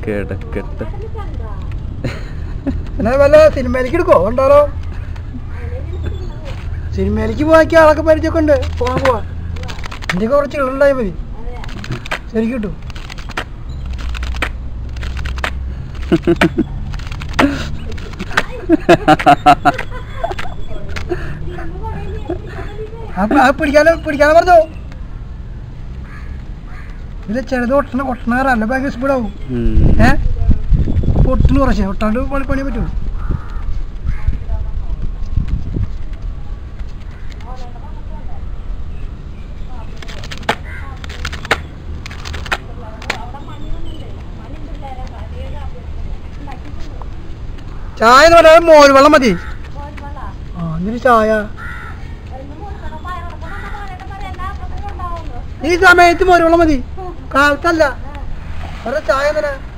കിടക്കട്ടെ. എന്നാ വല്ല സിനിമയിലേക്ക് എടുക്കോ ഉണ്ടോ? സിനിമയിലേക്ക് പോവാക്കി ആളൊക്കെ പരിചയമൊക്കെ ഉണ്ട്. പോവാൻ പോവാ. എൻ്റെ കുറച്ച് ഇളുണ്ടായി മതി. ശരിക്കും കിട്ടും. പിടിക്കാനോ പറഞ്ഞോ. ഇതിലെ ചിലത് ഒട്ടണാറല്ല ഭയങ്കര സ്പീഡാവും. പൊട്ടിന് കുറച്ച് ഒട്ടാണ്ട് പണി പറ്റുള്ളൂ. ചായ എന്ന് പറഞ്ഞാൽ മോര് വെള്ളം മതി. എന്നിട്ട് ചായ ഈ സമയത്ത് മോര് വെള്ളം മതി. കാലത്തല്ല. ചായ തന്നെ.